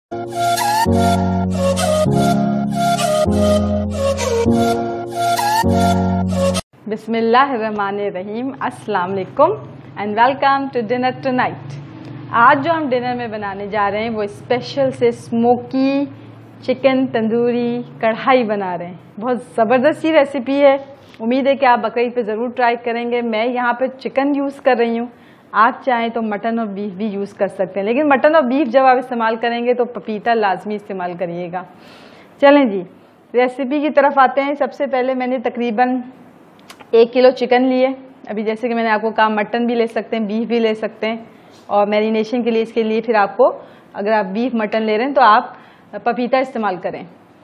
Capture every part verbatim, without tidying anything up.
बिस्मिल्लाहिर्रहमानिर्रहीम, अस्सलाम वालेकुम and welcome to dinner tonight. आज जो हम डिनर में बनाने जा रहे हैं वो स्पेशल से स्मोकी चिकन तंदूरी कढ़ाई बना रहे हैं। बहुत ज़बरदस्त सी रेसिपी है। उम्मीद है कि आप बकरीद पे ज़रूर ट्राई करेंगे। मैं यहाँ पे चिकन यूज़ कर रही हूँ, आप चाहें तो मटन और बीफ भी यूज़ कर सकते हैं, लेकिन मटन और बीफ जब आप इस्तेमाल करेंगे तो पपीता लाजमी इस्तेमाल करिएगा। चलें जी, रेसिपी की तरफ आते हैं। सबसे पहले मैंने तकरीबन एक किलो चिकन लिए। अभी जैसे कि मैंने आपको कहा, मटन भी ले सकते हैं, बीफ भी ले सकते हैं, और मैरिनेशन के लिए इसके लिए फिर आपको, अगर आप बीफ मटन ले रहे हैं तो आप पपीता इस्तेमाल करें।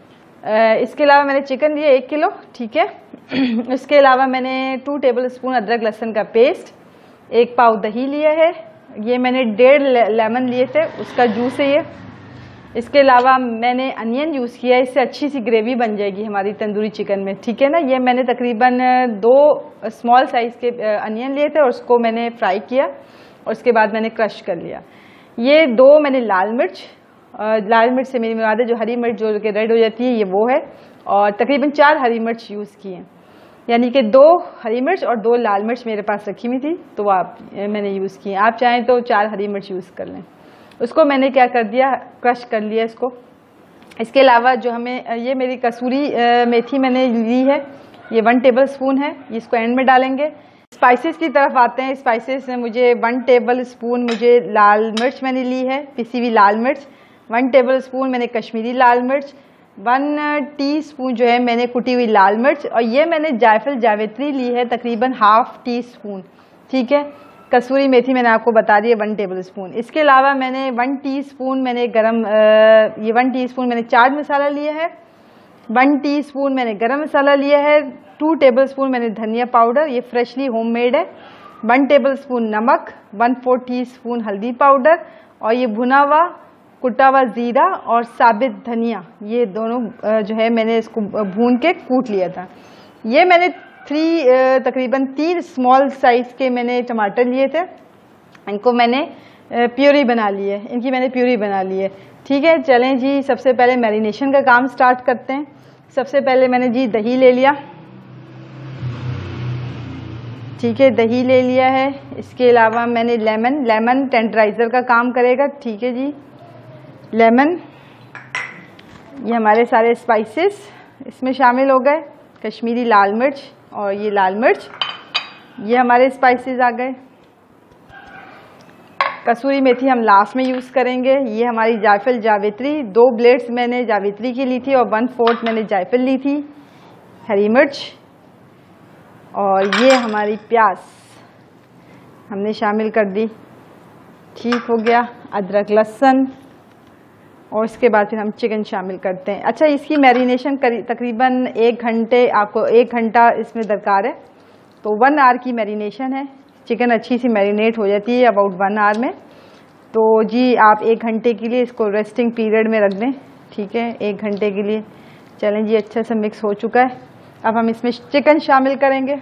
इसके अलावा मैंने चिकन लिए एक किलो, ठीक है। इसके अलावा मैंने टू टेबल स्पून अदरक लहसुन का पेस्ट, एक पाव दही लिया है। ये मैंने डेढ़ लेमन लिए थे, उसका जूस है ये। इसके अलावा मैंने अनियन यूज़ किया है, इससे अच्छी सी ग्रेवी बन जाएगी हमारी तंदूरी चिकन में, ठीक है ना। ये मैंने तकरीबन दो स्मॉल साइज़ के अनियन लिए थे और उसको मैंने फ्राई किया और उसके बाद मैंने क्रश कर लिया। ये दो मैंने लाल मिर्च, लाल मिर्च से मेरी मुराद है जो हरी मिर्च जो कि रेड हो जाती है, ये वो है। और तकरीबन चार हरी मिर्च यूज़ की हैं, यानी कि दो हरी मिर्च और दो लाल मिर्च मेरे पास रखी हुई थी तो आप मैंने यूज़ की हैं। आप चाहें तो चार हरी मिर्च यूज़ कर लें। उसको मैंने क्या कर दिया, क्रश कर लिया इसको। इसके अलावा जो हमें, ये मेरी कसूरी मेथी मैंने ली है, ये वन टेबल स्पून है, इसको एंड में डालेंगे। स्पाइसेस की तरफ आते हैं। स्पाइसेस में मुझे वन टेबल स्पून मुझे लाल मिर्च मैंने ली है, पिसी हुई लाल मिर्च। वन टेबल स्पून मैंने कश्मीरी लाल मिर्च, वन टीस्पून जो है मैंने कुटी हुई लाल मिर्च, और ये मैंने जायफल जावित्री ली है तकरीबन हाफ टी स्पून, ठीक है। कसूरी मेथी मैंने आपको बता दी है वन टेबल स्पून। इसके अलावा मैंने वन टीस्पून मैंने गरम ये वन टीस्पून मैंने चाट मसाला लिया है, वन टीस्पून मैंने गरम मसाला लिया है, टू टेबल स्पून मैंने धनिया पाउडर, ये फ्रेशली होममेड है, वन टेबल स्पून नमक, वन फोर टी स्पून हल्दी पाउडर, और ये भुना हुआ कुटा हुआ ज़ीरा और साबित धनिया, ये दोनों जो है मैंने इसको भून के कूट लिया था। ये मैंने थ्री तकरीबन तीन स्मॉल साइज़ के मैंने टमाटर लिए थे, इनको मैंने प्यूरी बना ली है, इनकी मैंने प्यूरी बना ली है, ठीक है। चलें जी, सबसे पहले मैरिनेशन का काम स्टार्ट करते हैं। सबसे पहले मैंने जी दही ले लिया, ठीक है, दही ले लिया है। इसके अलावा मैंने लेमन, लेमन टेंडराइज़र का काम करेगा, ठीक है जी, लेमन। ये हमारे सारे स्पाइसेस इसमें शामिल हो गए, कश्मीरी लाल मिर्च और ये लाल मिर्च, ये हमारे स्पाइसेस आ गए। कसूरी मेथी हम लास्ट में यूज़ करेंगे। ये हमारी जायफल जावित्री, दो ब्लेड्स मैंने जावित्री की ली थी और वन फोर्थ मैंने जायफल ली थी। हरी मिर्च, और ये हमारी प्याज हमने शामिल कर दी, ठीक हो गया। अदरक लहसुन, और इसके बाद फिर हम चिकन शामिल करते हैं। अच्छा, इसकी मैरिनेशन तकरीबन एक घंटे, आपको एक घंटा इसमें दरकार है, तो वन आवर की मैरिनेशन है। चिकन अच्छी सी मैरिनेट हो जाती है अबाउट वन आवर में, तो जी आप एक घंटे के लिए इसको रेस्टिंग पीरियड में रख दें, ठीक है, एक घंटे के लिए। चलें जी, अच्छे से मिक्स हो चुका है। अब हम इसमें चिकन शामिल करेंगे।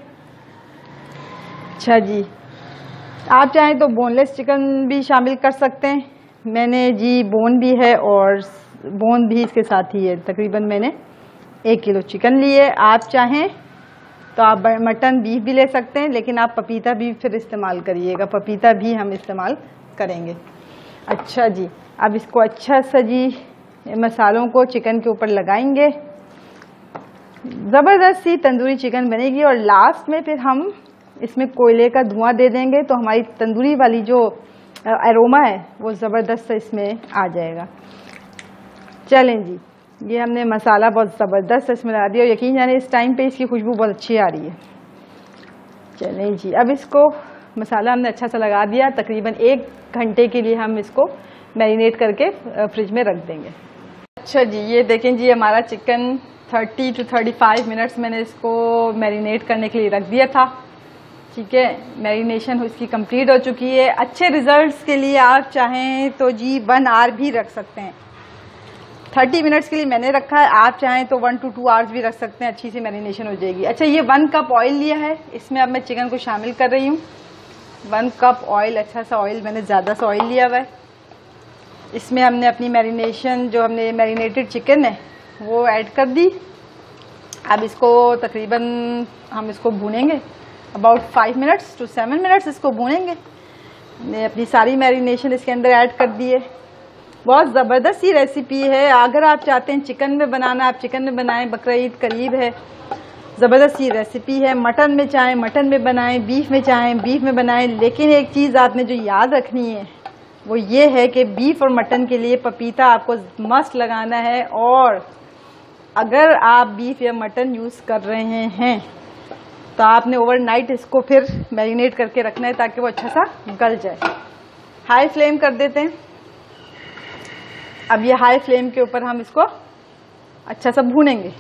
अच्छा जी, आप चाहें तो बोनलेस चिकन भी शामिल कर सकते हैं। मैंने जी बोन भी है और बोन भी इसके साथ ही है। तकरीबन मैंने एक किलो चिकन लिए। आप चाहें तो आप मटन बीफ भी ले सकते हैं, लेकिन आप पपीता भी फिर इस्तेमाल करिएगा, पपीता भी हम इस्तेमाल करेंगे। अच्छा जी, अब इसको अच्छा सा जी मसालों को चिकन के ऊपर लगाएंगे। ज़बरदस्त सी तंदूरी चिकन बनेगी, और लास्ट में फिर हम इसमें कोयले का धुआं दे देंगे तो हमारी तंदूरी वाली जो अरोमा है वो ज़बरदस्त इसमें आ जाएगा। चलें जी, ये हमने मसाला बहुत ज़बरदस्त इसमें डाल दिया, और यकीन जाने इस टाइम पे इसकी खुशबू बहुत अच्छी आ रही है। चलें जी, अब इसको मसाला हमने अच्छा सा लगा दिया। तकरीबन एक घंटे के लिए हम इसको मैरिनेट करके फ्रिज में रख देंगे। अच्छा जी, ये देखें जी, हमारा chicken thirty two thirty five minutes मैंने इसको मैरिनेट करने के लिए रख दिया था, ठीक है। मैरिनेशन उसकी कंप्लीट हो चुकी है। अच्छे रिजल्ट्स के लिए आप चाहें तो जी वन आवर भी रख सकते हैं। थर्टी मिनट्स के लिए मैंने रखा है, आप चाहें तो वन टू टू आवर्स भी रख सकते हैं, अच्छी सी मैरिनेशन हो जाएगी। अच्छा, ये वन कप ऑयल लिया है, इसमें अब मैं चिकन को शामिल कर रही हूँ। वन कप ऑयल, अच्छा सा ऑयल, मैंने ज़्यादा सा ऑयल लिया हुआ है। इसमें हमने अपनी मैरिनेशन, जो हमने मैरिनेटेड चिकन है वो ऐड कर दी। अब इसको तकरीबन हम इसको भूनेंगे about five minutes to seven minutes इसको भूनेंगे। मैंने अपनी सारी मैरिनेशन इसके अंदर ऐड कर दी है। बहुत ज़बरदस्त ही रेसिपी है। अगर आप चाहते हैं चिकन में बनाना, आप चिकन में बनाएं, बकरा ईद करीब है। ज़बरदस्त ही रेसिपी है। मटन में चाहें मटन में बनाएं, बीफ में चाहें बीफ में बनाएं। लेकिन एक चीज़ आपने जो याद रखनी है वो ये है कि बीफ और मटन के लिए पपीता आपको मस्ट लगाना है। और अगर आप बीफ या मटन यूज़ कर रहे हैं तो आपने ओवरनाइट इसको फिर मैरिनेट करके रखना है ताकि वो अच्छा सा गल जाए। हाई फ्लेम कर देते हैं। अब ये हाई फ्लेम के ऊपर हम इसको अच्छा सा भूनेंगे।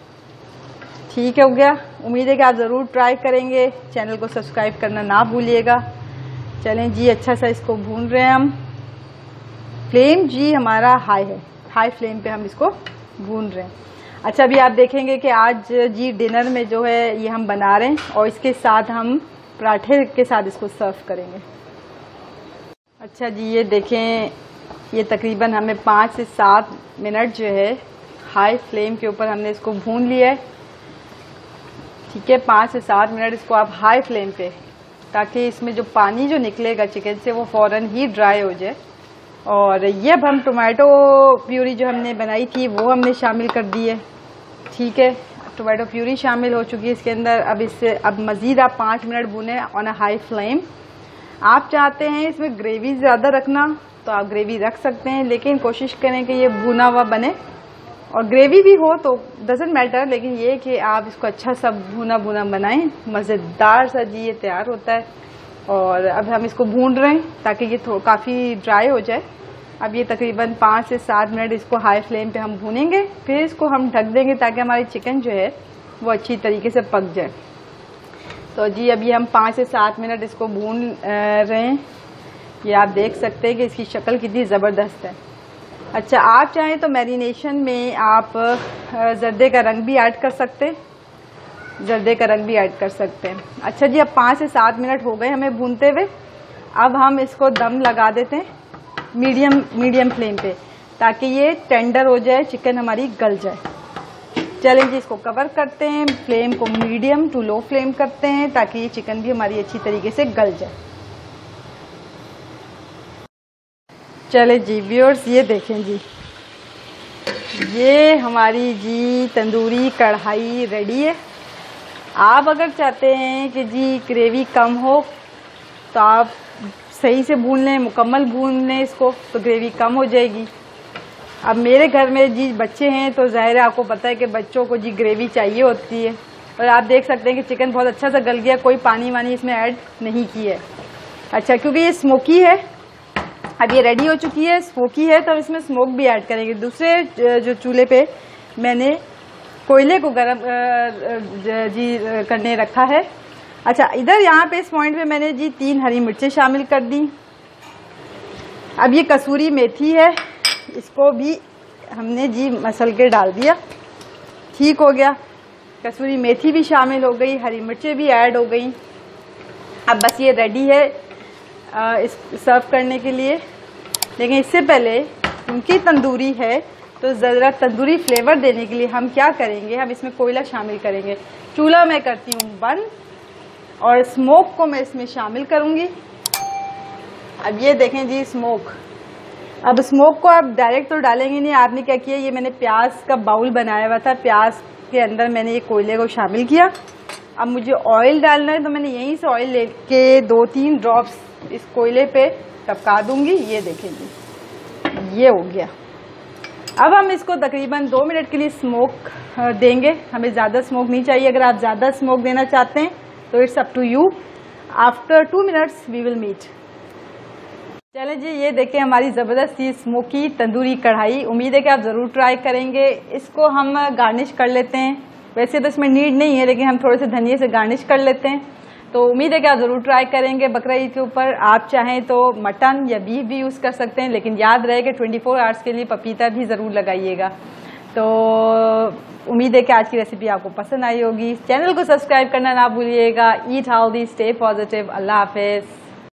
ठीक है, हो गया। उम्मीद है कि आप ज़रूर ट्राई करेंगे। चैनल को सब्सक्राइब करना ना भूलिएगा। चलें जी, अच्छा सा इसको भून रहे हैं हम। फ्लेम जी हमारा हाई है, हाई फ्लेम पे हम इसको भून रहे हैं। अच्छा, अभी आप देखेंगे कि आज जी डिनर में जो है ये हम बना रहे हैं और इसके साथ हम पराठे के साथ इसको सर्व करेंगे। अच्छा जी, ये देखें, ये तकरीबन हमें पाँच से सात मिनट जो है हाई फ्लेम के ऊपर हमने इसको भून लिया है। ठीक है, पाँच से सात मिनट इसको आप हाई फ्लेम पे, ताकि इसमें जो पानी जो निकलेगा चिकन से वो फ़ौरन ही ड्राई हो जाए। और ये अब हम टोमेटो प्यूरी जो हमने बनाई थी वो हमने शामिल कर दी है। ठीक है, टोमेटो प्यूरी शामिल हो चुकी है इसके अंदर। अब इससे अब मज़ीद आप पाँच मिनट भूनें ऑन अ हाई फ्लेम। आप चाहते हैं इसमें ग्रेवी ज़्यादा रखना तो आप ग्रेवी रख सकते हैं, लेकिन कोशिश करें कि ये भुना हुआ बने। और ग्रेवी भी हो तो डजेंट मैटर, लेकिन ये कि आप इसको अच्छा सा भुना भुना बनाएं। मज़ेदार सा जी ये तैयार होता है। और अब हम इसको भून रहे हैं ताकि ये थोड़ा काफ़ी ड्राई हो जाए। अब ये तकरीबन पाँच से सात मिनट इसको हाई फ्लेम पे हम भूनेंगे, फिर इसको हम ढक देंगे ताकि हमारी चिकन जो है वो अच्छी तरीके से पक जाए। तो जी अभी हम पाँच से सात मिनट इसको भून रहे हैं। ये आप देख सकते हैं कि इसकी शक्ल कितनी ज़बरदस्त है। अच्छा, आप चाहें तो मैरिनेशन में आप जर्दे का रंग भी ऐड कर सकते हैं, जर्दे का रंग भी ऐड कर सकते हैं। अच्छा जी, अब पाँच से सात मिनट हो गए हमें भूनते हुए। अब हम इसको दम लगा देते हैं मीडियम मीडियम फ्लेम पे, ताकि ये टेंडर हो जाए, चिकन हमारी गल जाए। चलें जी, इसको कवर करते हैं। फ्लेम को मीडियम टू लो फ्लेम करते हैं ताकि ये चिकन भी हमारी अच्छी तरीके से गल जाए। चले जी व्यूअर्स, ये देखें जी, ये हमारी जी तंदूरी कढ़ाई रेडी है। आप अगर चाहते हैं कि जी ग्रेवी कम हो तो आप सही से भून लें, मुकम्मल भून लें इसको, तो ग्रेवी कम हो जाएगी। अब मेरे घर में जी बच्चे हैं तो ज़ाहिर है आपको पता है कि बच्चों को जी ग्रेवी चाहिए होती है। और आप देख सकते हैं कि चिकन बहुत अच्छा सा गल गया, कोई पानी वानी इसमें ऐड नहीं किया है। अच्छा, क्योंकि ये स्मोकी है, अब ये रेडी हो चुकी है, स्मोकी है, तो इसमें स्मोक भी ऐड करेंगे। दूसरे जो चूल्हे पे मैंने कोयले को गरम जी करने रखा है। अच्छा, इधर यहाँ पे इस पॉइंट पे मैंने जी तीन हरी मिर्चें शामिल कर दी। अब ये कसूरी मेथी है, इसको भी हमने जी मसल के डाल दिया। ठीक हो गया, कसूरी मेथी भी शामिल हो गई, हरी मिर्चें भी ऐड हो गई। अब बस ये रेडी है आ, इस सर्व करने के लिए। लेकिन इससे पहले क्योंकि तंदूरी है तो ज़रा तंदूरी फ्लेवर देने के लिए हम क्या करेंगे, हम इसमें कोयला शामिल करेंगे। चूल्हा मैं करती हूँ बंद और स्मोक को मैं इसमें शामिल करूँगी। अब ये देखें जी स्मोक। अब स्मोक को आप डायरेक्ट तो डालेंगे नहीं, आपने क्या किया, ये मैंने प्याज का बाउल बनाया हुआ था, प्याज के अंदर मैंने ये कोयले को शामिल किया। अब मुझे ऑयल डालना है तो मैंने यहीं से ऑयल लेके दो तीन ड्रॉप्स इस कोयले पे टपका दूंगी। ये देखेंगे, ये हो गया। अब हम इसको तकरीबन दो मिनट के लिए स्मोक देंगे। हमें ज़्यादा स्मोक नहीं चाहिए। अगर आप ज़्यादा स्मोक देना चाहते हैं तो it's up to you. After two minutes we will meet. चलें जी, ये देखें हमारी ज़बरदस्त सी स्मोकी तंदूरी कढ़ाई। उम्मीद है कि आप ज़रूर ट्राई करेंगे। इसको हम गार्निश कर लेते हैं। वैसे तो इसमें नीड नहीं है, लेकिन हम थोड़े से धनिए से गार्निश कर लेते हैं। तो उम्मीद है कि आप ज़रूर ट्राई करेंगे। बकरा ईद के ऊपर आप चाहें तो मटन या बीफ भी यूज़ कर सकते हैं, लेकिन याद रहे कि चौबीस आवर्स के लिए पपीता भी ज़रूर लगाइएगा। तो उम्मीद है कि आज की रेसिपी आपको पसंद आई होगी। चैनल को सब्सक्राइब करना ना भूलिएगा। Eat healthy, stay positive. Allah हाफिज़।